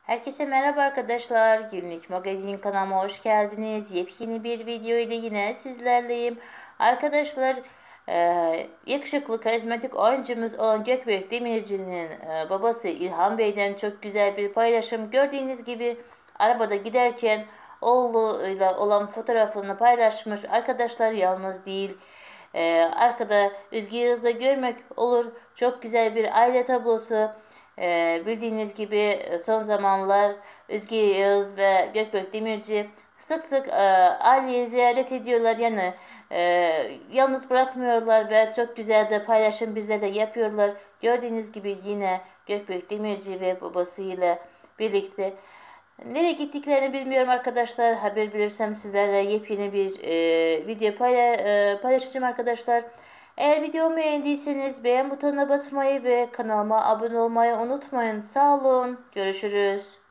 Herkese merhaba arkadaşlar. Günlük magazin kanalıma hoş geldiniz. Yepyeni bir video ile yine sizlerleyim. Arkadaşlar yakışıklı karizmatik oyuncumuz olan Gökberk Demirci'nin babası İlhan Bey'den çok güzel bir paylaşım. Gördüğünüz gibi arabada giderken oğluyla olan fotoğrafını paylaşmış. Arkadaşlar yalnız değil. Arkada Özge Yağız'da görmek olur. Çok güzel bir aile tablosu. Bildiğiniz gibi son zamanlar Özge Yağız ve Gökberk Demirci sık sık aileyi ziyaret ediyorlar. Yani yalnız bırakmıyorlar ve çok güzel de paylaşım bizle de yapıyorlar. Gördüğünüz gibi yine Gökberk Demirci ve babasıyla birlikte. Nereye gittiklerini bilmiyorum arkadaşlar. Haber bilirsem sizlerle yepyeni bir video paylaşacağım arkadaşlar. Eğer videomu beğendiyseniz beğen butonuna basmayı ve kanalıma abone olmayı unutmayın. Sağ olun. Görüşürüz.